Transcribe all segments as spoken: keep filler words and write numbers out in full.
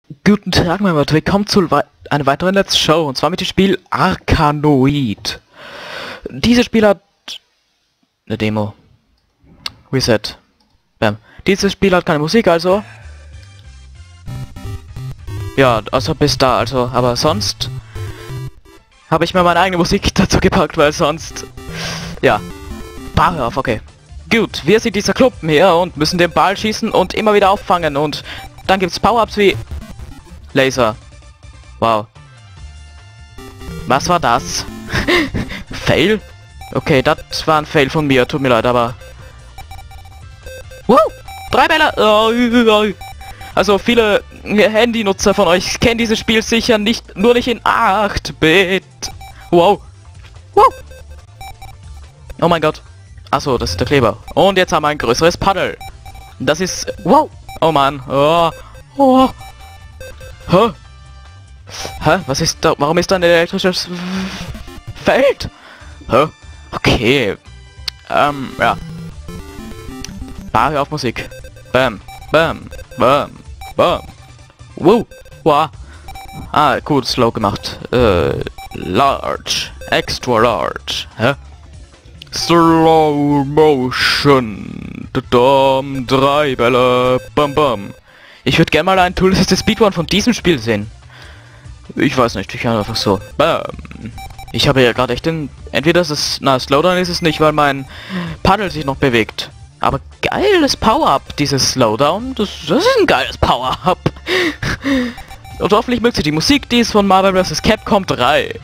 Guten Tag, mein Gott, willkommen zu wei einer weiteren Let's Show, und zwar mit dem Spiel Arkanoid. Dieses Spiel hat eine Demo. Reset. Bam. Dieses Spiel hat keine Musik, also. Ja, außer bis da, also, aber sonst habe ich mir meine eigene Musik dazu gepackt, weil sonst. Ja. Bah, hör auf, okay. Gut, wir sind dieser Club hier und müssen den Ball schießen und immer wieder auffangen, und dann gibt's Power-Ups wie Laser. Wow. Was war das? Fail? Okay, das war ein Fail von mir, tut mir leid, aber... Wow! Drei Bälle! Also viele Handynutzer von euch kennen dieses Spiel sicher nicht, nur nicht in acht Bit. Wow! Wow! Oh mein Gott. Achso, das ist der Kleber. Und jetzt haben wir ein größeres Paddel. Das ist... Wow! Oh Mann. Oh. Oh. Hä? Hä? Was ist da? Warum ist da ein elektrisches Feld? Hä? Okay. Ähm, ja. Ah, hör auf Musik. Bam. Bam. Bam. Bam. Wow. Wow. Ah, gut, slow gemacht. Äh, large. Extra large. Hä? Slow Motion. Dam, drei Bälle. Bam, bam. Ich würde gerne mal ein Tool ist Speedrun von diesem Spiel sehen. Ich weiß nicht, ich kann einfach so. Bam. Ich habe ja gerade echt den... Entweder ist es... Na, Slowdown ist es nicht, weil mein Paddel sich noch bewegt. Aber geiles Power-Up, dieses Slowdown. Das, das ist ein geiles Power-Up. Und hoffentlich mögt ihr die Musik, die ist von Marvel versus. Capcom drei.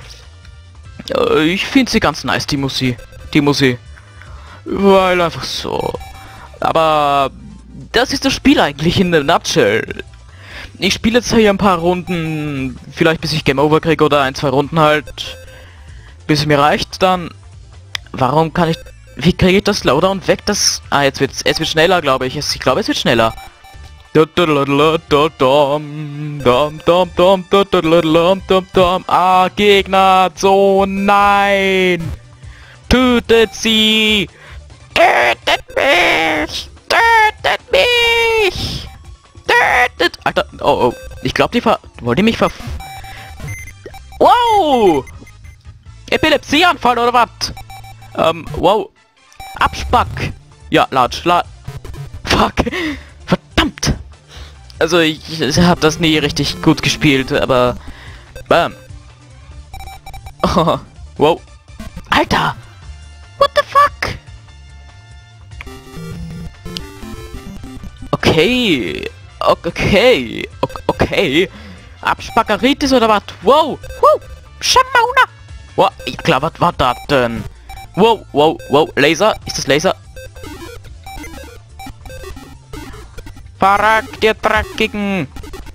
Ich finde sie ganz nice, die Musik. Die Musik. Weil einfach so. Aber... Das ist das Spiel eigentlich in der Nutshell. Ich spiele jetzt hier ein paar Runden, vielleicht bis ich Game Over kriege, oder ein, zwei Runden halt, bis es mir reicht, dann... Warum kann ich... Wie kriege ich das Slowdown weg? Das... Ah, jetzt wird's... Es wird schneller, glaube ich. Ich glaube, es wird schneller. Ah, Gegner, so nein! Tötet sie! Tötet mich! Tötet mich! Tötet! Alter, oh, oh. Ich glaube, die ver... Wollt ihr mich ver... Wow! Epilepsieanfall oder was? Ähm, wow. Abspack! Ja, large, la... Fuck! Verdammt! Also, ich, ich habe das nie richtig gut gespielt, aber... Bam! Oh, wow! Alter! What the fuck? Okay, okay, okay. Abspackeritis oder was? Wow, wow, Schamauna. Wow, ja klar, was war das denn? Wow, wow, wow, Laser, ist das Laser? Verrack, dir Dreckigen.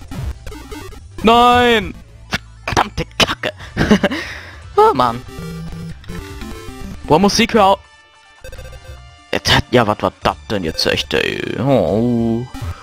Nein. Verdammte Kacke. Oh Mann. Wow, Musik, hör auf. Ja, was war das denn jetzt echt, ey? Oh.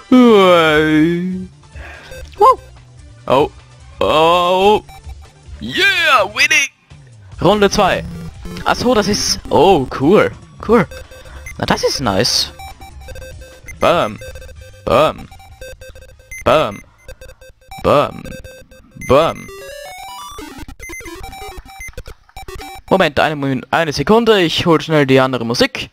Oh. Oh. Yeah, winning! Runde zwei. Achso, das ist... Oh, cool. Cool. Na, das ist nice. Bam. Bam. Bam. Bam. Bam. Moment, eine, eine Sekunde. Ich hol schnell die andere Musik.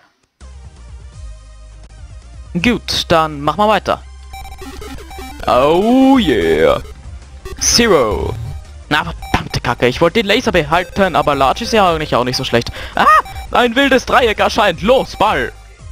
Gut, dann machen wir weiter. Oh yeah. Zero. Na, verdammte Kacke. Ich wollte den Laser behalten, aber Large ist ja eigentlich auch nicht so schlecht. Ah, ein wildes Dreieck erscheint. Los, Ball.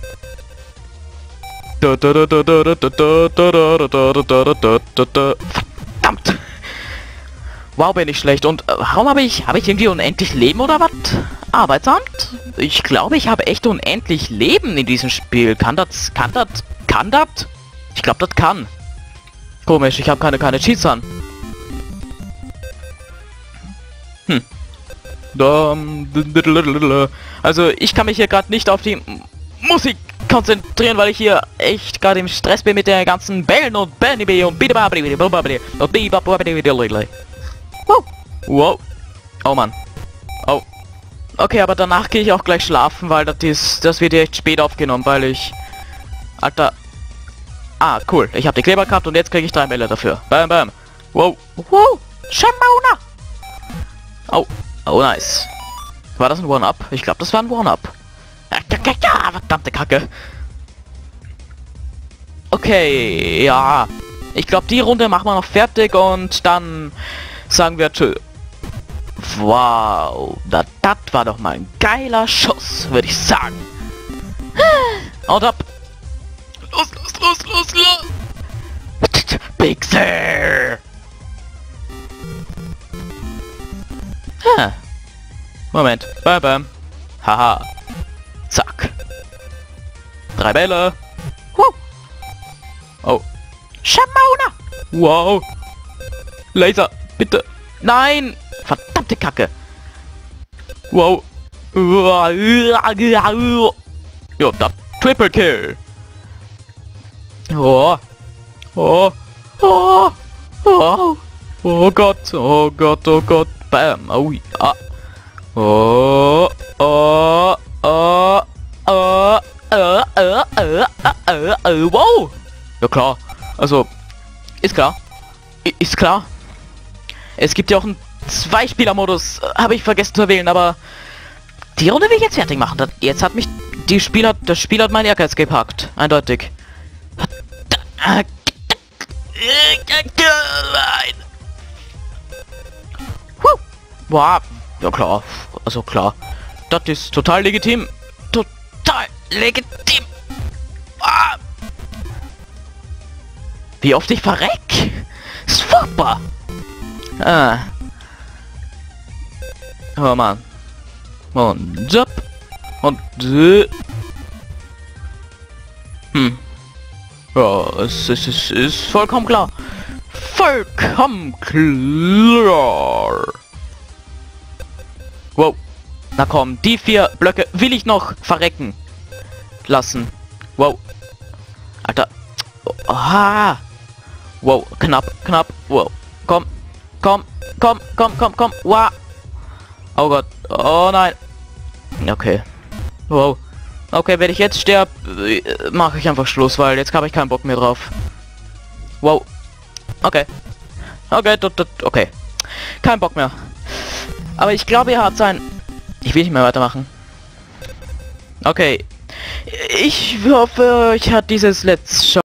Verdammt. Wow, bin ich schlecht. Und äh, warum habe ich... Habe ich irgendwie unendlich Leben oder was? Arbeitsamt? Ich glaube, ich habe echt unendlich Leben in diesem Spiel. Kann das... Kann das... Kann das? Ich glaube, das kann. Komisch, ich habe keine, keine Cheats an. Hm. Also, ich kann mich hier gerade nicht auf die Musik konzentrieren, weil ich hier echt gerade im Stress bin mit der ganzen Bällen und Benny und Wow. Wow. Oh Mann. Oh. Okay, aber danach gehe ich auch gleich schlafen, weil das ist, das wird ja echt spät aufgenommen, weil ich... Alter. Ah, cool. Ich habe die Kleber gehabt und jetzt kriege ich drei Bälle dafür. Bam, bam. Wow. Wow. Shamauna. Oh. Oh, nice. War das ein One-Up? Ich glaube, das war ein One-Up. Ja, ja, ja, verdammte Kacke. Okay, ja. Ich glaube, die Runde machen wir noch fertig und dann sagen wir tschö. Wow. Das, das war doch mal ein geiler Schuss, würde ich sagen. Und ab. Los, los, los, los, los. Pixel. Ha. Moment. Bam, bam. Haha. Zack. Drei Bälle. Huh. Oh. Shamauna. Wow. Laser. Bitte. Nein. Verdammte Kacke. Wow. Jo, da. Triple Kill. Oh. Oh. Oh. Oh. Oh Gott. Oh Gott. Oh Gott. Bam. Oh ja. Oh. Oh. Oh. Oh. Äh, äh, äh, äh, äh, wow. Ja klar. Also, ist klar. I ist klar. Es gibt ja auch einen Zwei-Spieler-Modus. Habe ich vergessen zu erwähnen, aber die Runde will ich jetzt fertig machen. Das, jetzt hat mich die Spieler, das Spiel hat mein Ehrgeiz gepackt. Eindeutig. Wow. Ja klar. Also klar. Das ist total legitim. Total legitim. Ah. Wie oft ich verreck? Ist furchtbar. Ah. Oh Mann. Und Job. Und äh. Hm. Ja, es ist, es ist vollkommen klar. Vollkommen klar. Wow. Na komm, die vier Blöcke will ich noch verrecken lassen. Wow. Alter. Aha. Wow, knapp, knapp. Wow. Komm, komm, komm, komm, komm, komm. Wow. Oh Gott. Oh nein. Okay. Wow. Okay, wenn ich jetzt sterbe, mache ich einfach Schluss, weil jetzt habe ich keinen Bock mehr drauf. Wow. Okay. Okay, okay. Kein Bock mehr. Aber ich glaube, er hat sein... Ich will nicht mehr weitermachen. Okay. Ich hoffe, euch hat dieses Let's Show